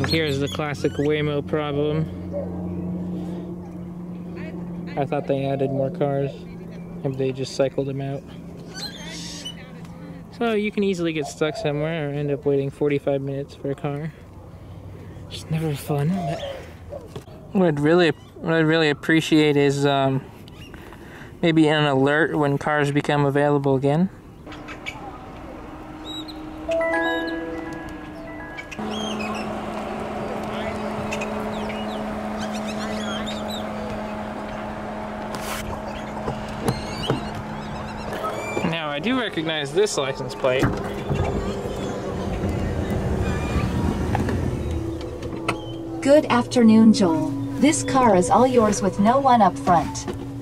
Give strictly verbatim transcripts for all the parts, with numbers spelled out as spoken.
Here's the classic Waymo problem. I thought they added more cars, and they just cycled them out. So you can easily get stuck somewhere or end up waiting forty-five minutes for a car. It's never fun, but what I'd really, what I'd really appreciate is um, maybe an alert when cars become available again. Now I do recognize this license plate. Good afternoon, Joel. This car is all yours with no one up front.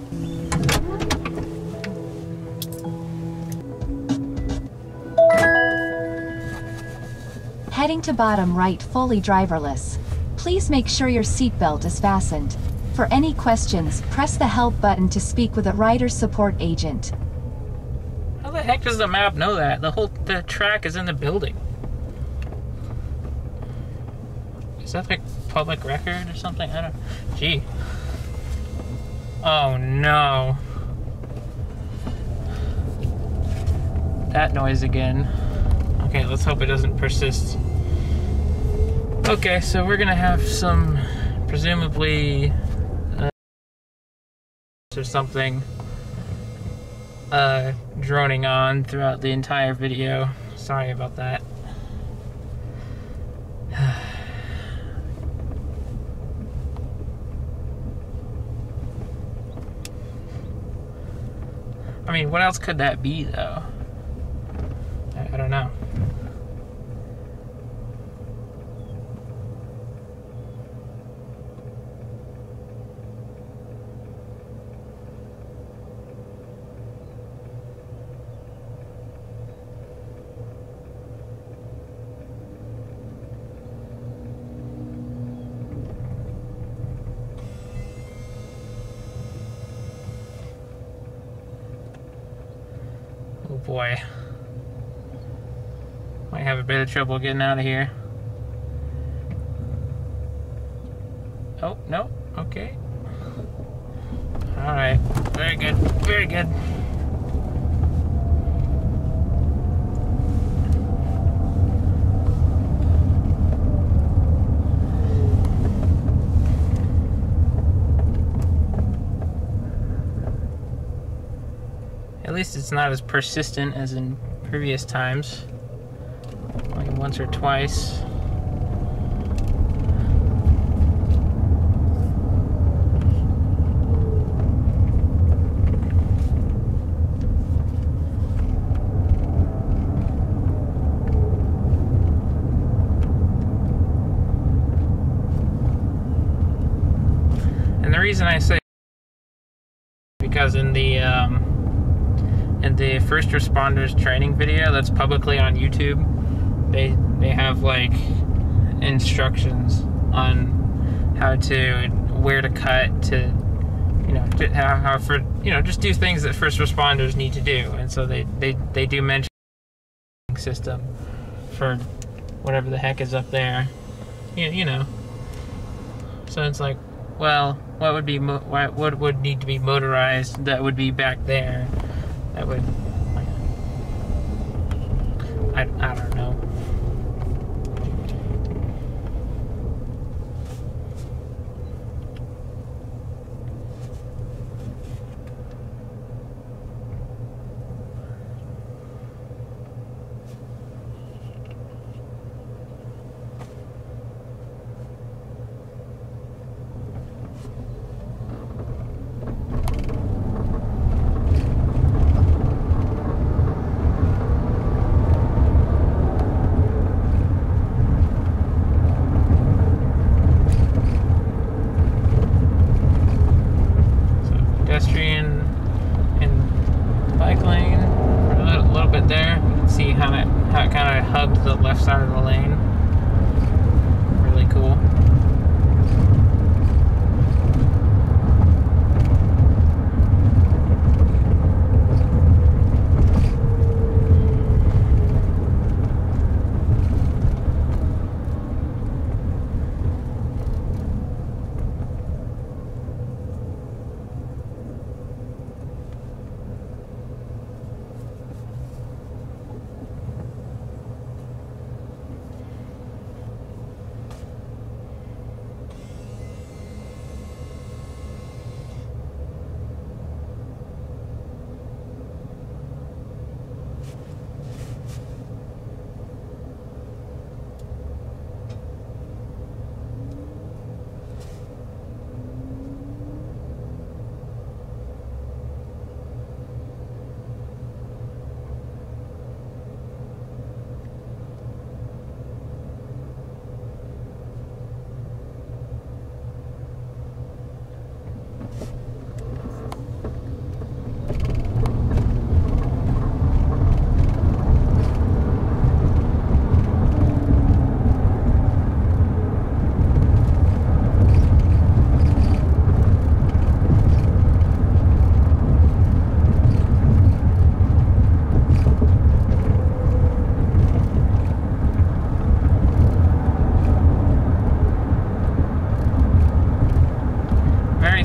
Heading to bottom right, fully driverless. Please make sure your seatbelt is fastened. For any questions, press the help button to speak with a rider support agent. How the heck does the map know that? The whole the track is in the building. Is that like public record or something? I don't. Gee. Oh no. That noise again. Okay, let's hope it doesn't persist. Okay, so we're gonna have some presumably uh, or something uh, droning on throughout the entire video. Sorry about that. I mean, what else could that be, though? I, I don't know. Oh boy. Might have a bit of trouble getting out of here. Oh, no. Okay. Alright. Very good. Very good. At least it's not as persistent as in previous times. Like once or twice. And the reason I say because in the um, in the first responders training video that's publicly on YouTube, they they have like instructions on how to where to cut to, you know, to, how, how for you know just do things that first responders need to do, and so they they they do mention system for whatever the heck is up there, you, you know. So it's like, well, what would be mo what what would need to be motorized that would be back there? That would, I, I don't know.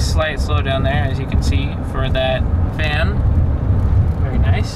slight slowdown there, as you can see, for that fan. Very nice.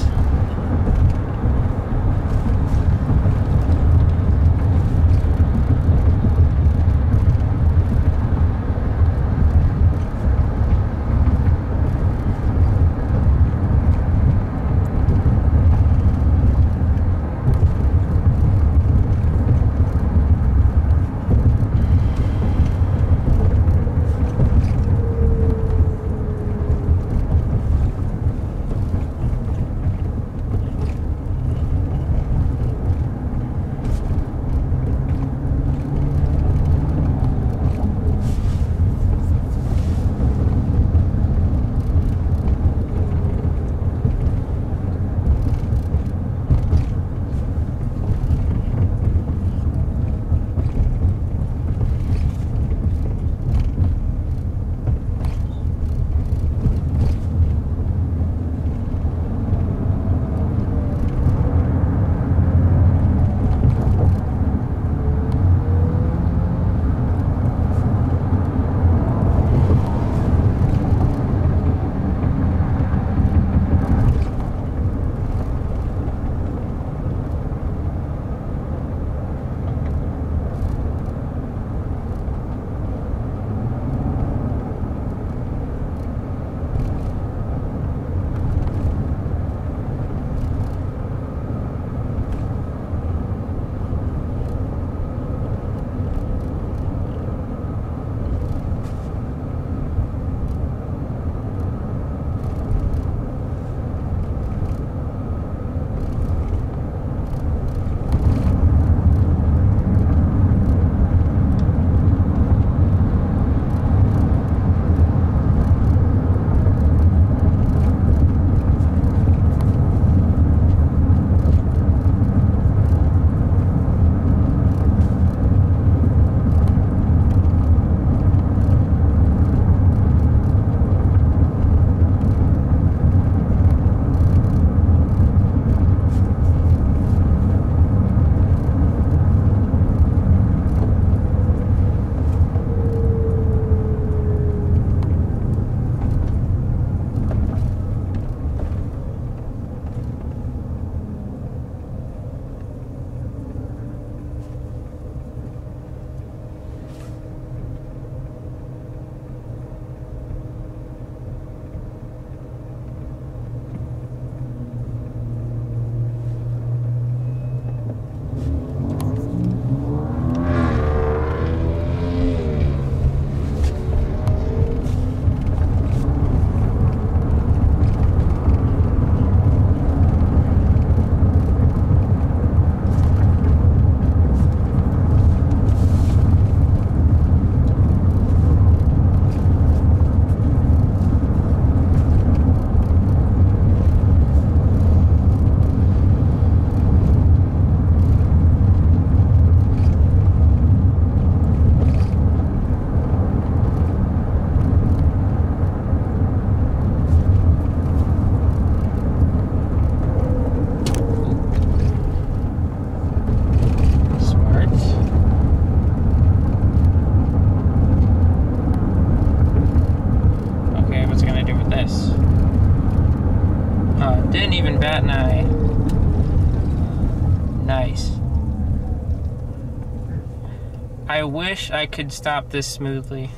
I wish I could stop this smoothly.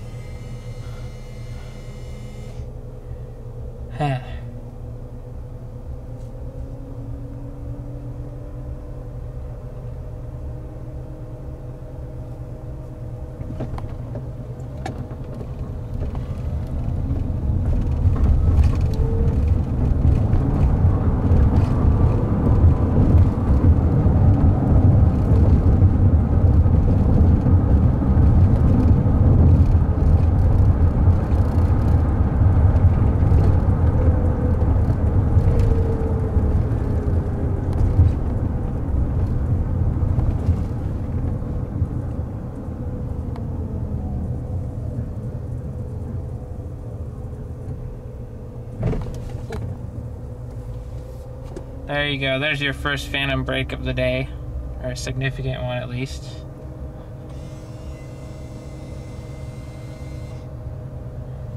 There you go. There's your first phantom brake of the day, or a significant one at least.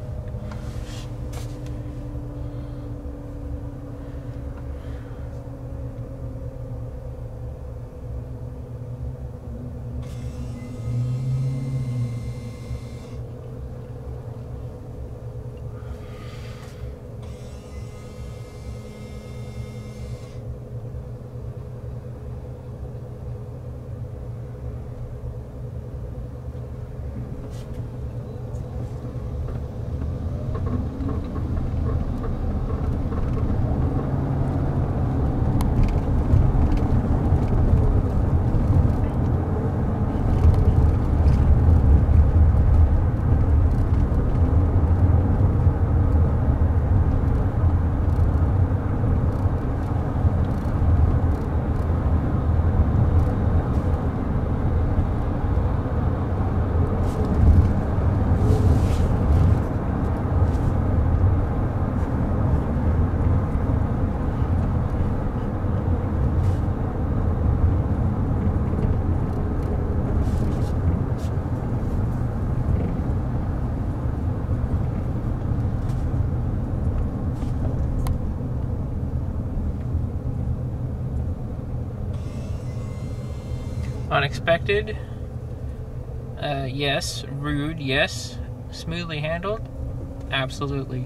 Unexpected? Uh, yes. Rude? Yes. Smoothly handled? Absolutely.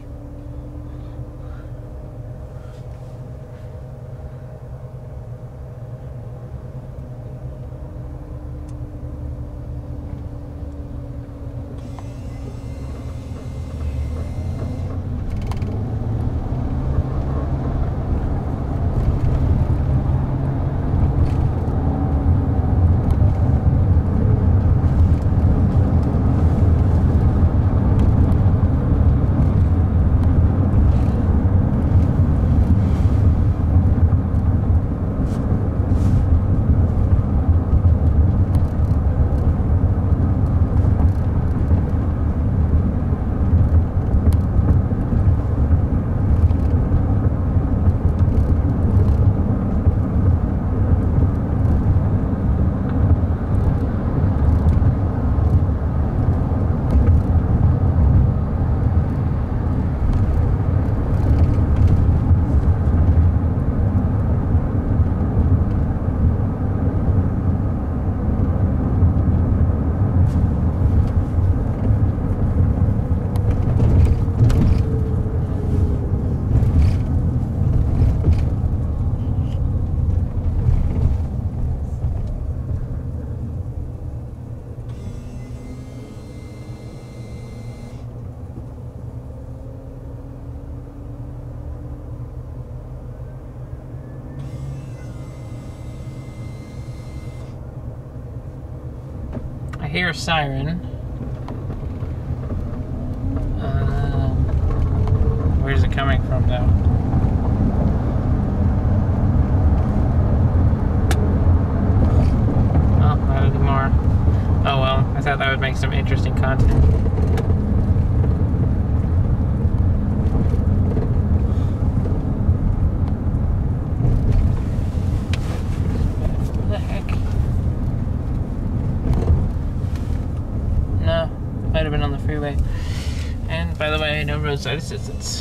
I hear a siren. Uh, where's it coming from, though? Oh, not anymore. Oh well, I thought that would make some interesting content. What the heck? No, might have been on the freeway. And by the way, no roadside assistance.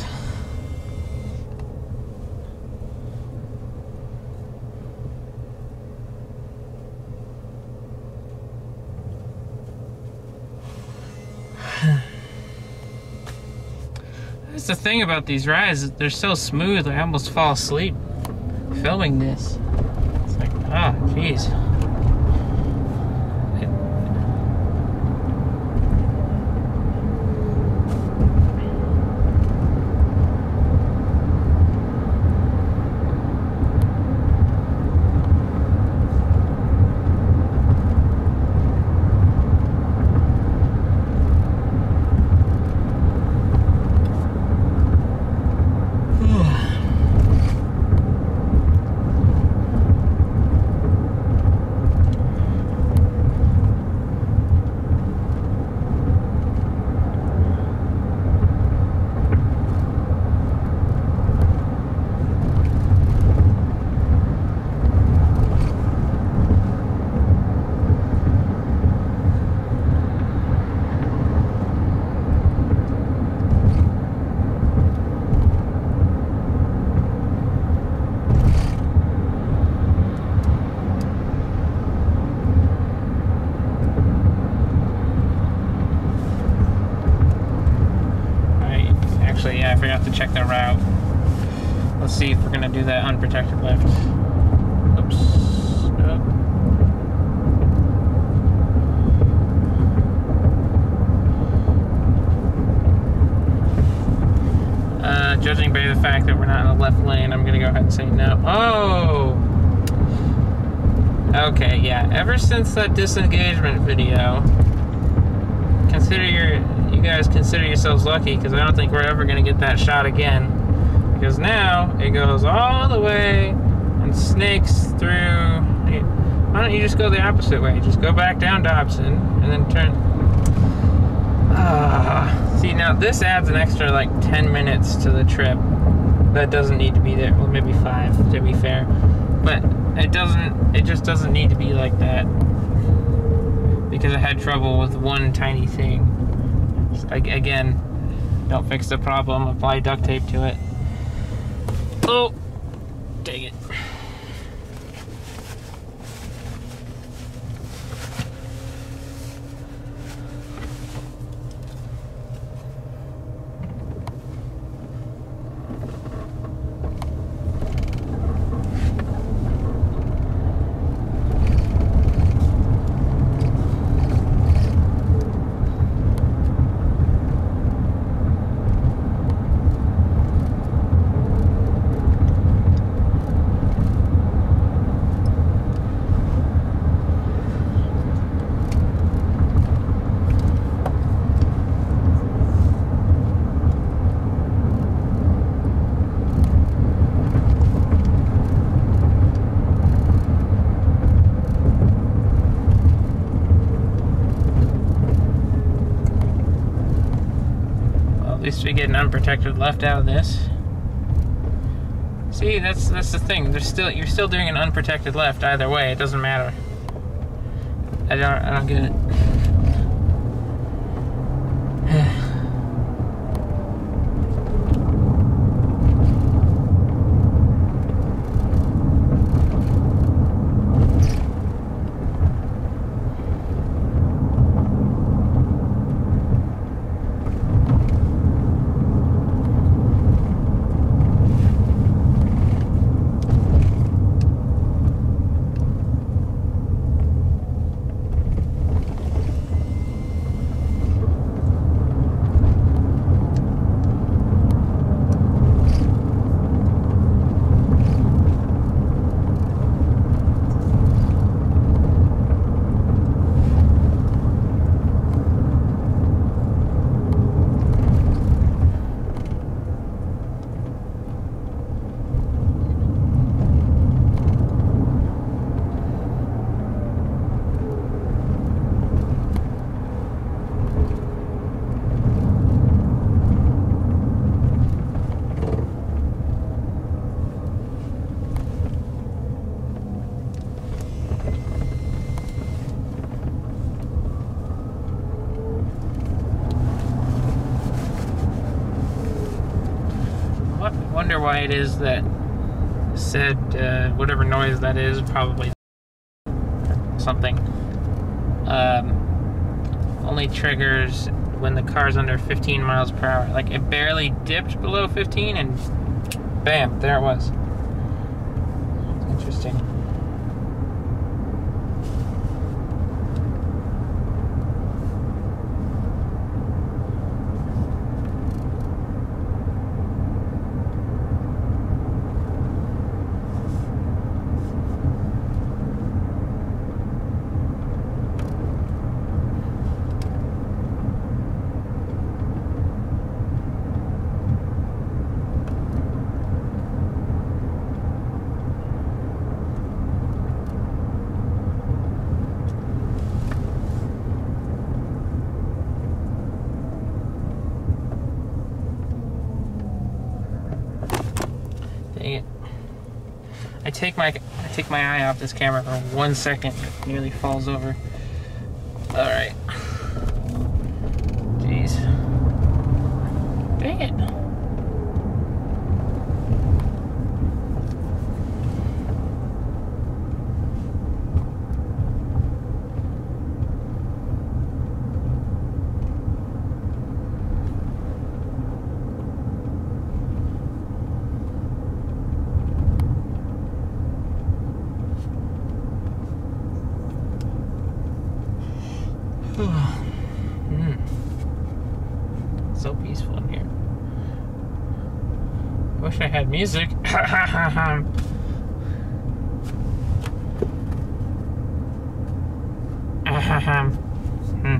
That's the thing about these rides, they're so smooth, I almost fall asleep filming this. It's like, ah, oh, jeez. Yeah, I forgot to check the route. Let's see if we're gonna do that unprotected left. Oops. Nope. Uh, judging by the fact that we're not in the left lane, I'm gonna go ahead and say no. Oh! Okay, yeah. Ever since that disengagement video, consider your, you guys consider yourselves lucky, because I don't think we're ever going to get that shot again. Because now it goes all the way and snakes through. Why don't you just go the opposite way? Just go back down Dobson and then turn. Ah, see, now this adds an extra like ten minutes to the trip. That doesn't need to be there. Well, maybe five to be fair, but it doesn't. It just doesn't need to be like that. Because I had trouble with one tiny thing. Again, don't fix the problem, apply duct tape to it. Oh, dang it. least we get an unprotected left out of this. See, that's that's the thing. There's still you're still doing an unprotected left either way. It doesn't matter. I don't I don't get it. Wonder why it is that said uh, whatever noise that is, probably something, um, only triggers when the car's under fifteen miles per hour. Like, it barely dipped below fifteen and bam, there it was. Interesting. I take my I take my eye off this camera for one second, it nearly falls over. All right. Jeez. Dang it. Mm. So peaceful in here. Wish I had music. hmm.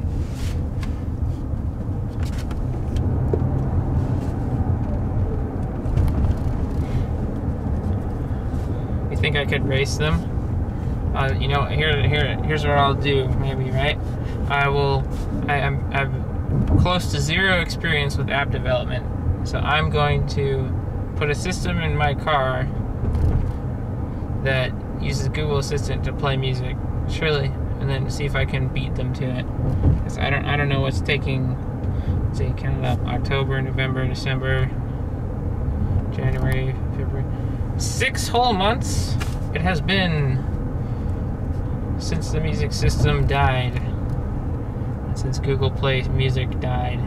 You think I could race them? Uh, you know, here, here, here's what I'll do. Maybe, right? I will. I am. I've close to zero experience with app development, so I'm going to put a system in my car that uses Google Assistant to play music, surely, and then see if I can beat them to it. Because I don't. I don't know what's taking. Let's see, count it up: October, November, December, January, February. Six whole months. It has been since the music system died. Since Google Play Music died.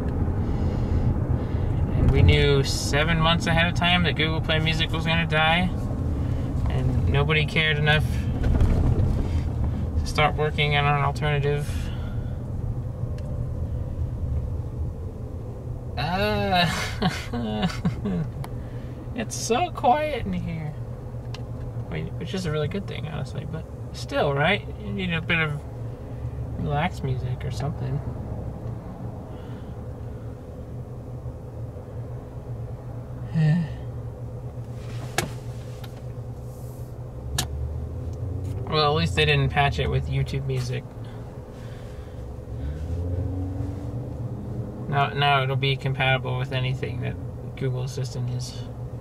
And we knew seven months ahead of time that Google Play Music was going to die. And nobody cared enough to start working on an alternative. Uh, it's so quiet in here. Which is a really good thing, honestly. But still, right? You need a bit of relaxed music or something. Well, at least they didn't patch it with YouTube music. Now, now it'll be compatible with anything that Google Assistant is.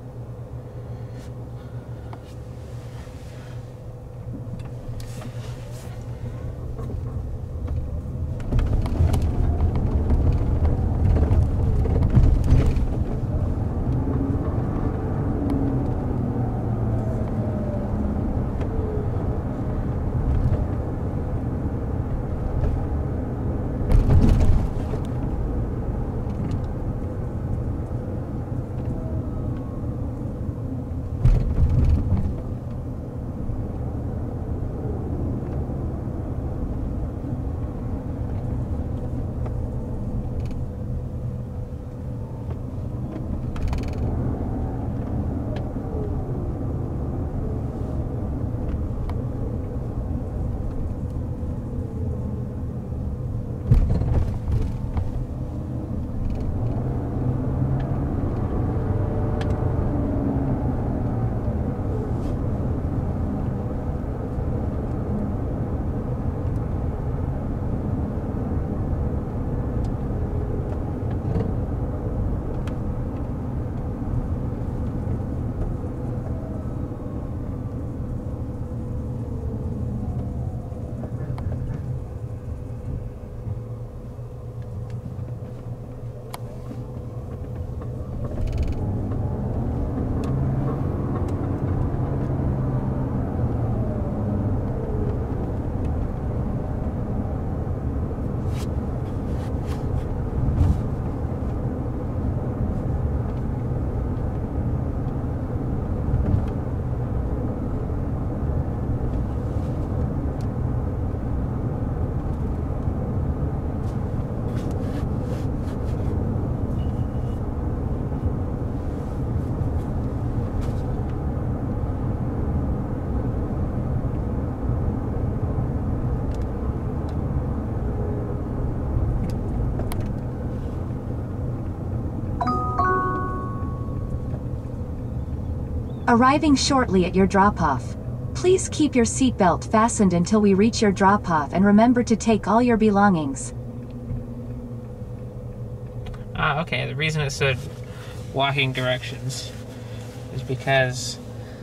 Arriving shortly at your drop-off. Please keep your seatbelt fastened until we reach your drop-off and remember to take all your belongings. Ah, okay. The reason it said walking directions is because,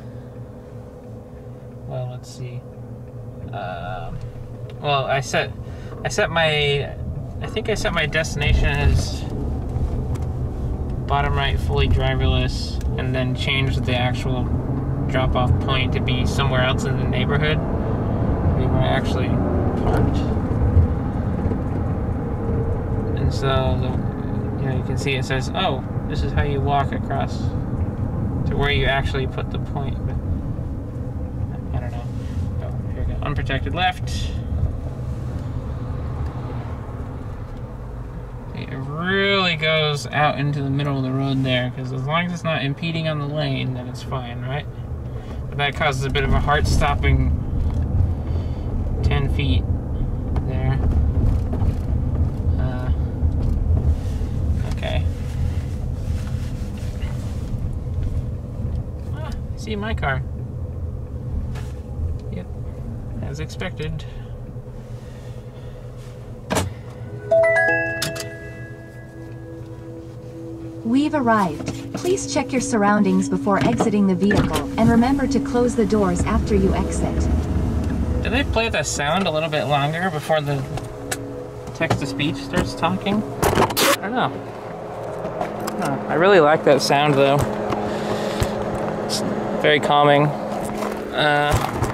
well, let's see. Um, well, I set, I set my, I think I set my destination as bottom right, fully driverless, and then changed the actual drop-off point to be somewhere else in the neighborhood. We were actually parked, and so the, you know, you can see it says, "Oh, this is how you walk across to where you actually put the point." But I don't know. Oh, here we go. Unprotected left. It really goes out into the middle of the road there, because as long as it's not impeding on the lane, then it's fine, right? But that causes a bit of a heart-stopping ten feet there. Uh, okay. Ah, I see my car. Yep, as expected. We've arrived. Please check your surroundings before exiting the vehicle, and remember to close the doors after you exit. Did they play the sound a little bit longer before the text-to-speech starts talking? I don't know. Huh. I really like that sound, though. It's very calming. Uh,